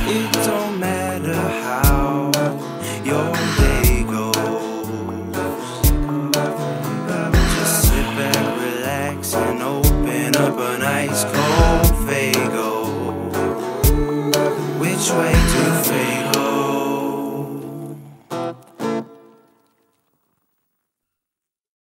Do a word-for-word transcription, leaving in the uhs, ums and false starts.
It don't matter how your day goes. Just sit back, relax, and open up an ice cold Faygo. Which way to Faygo?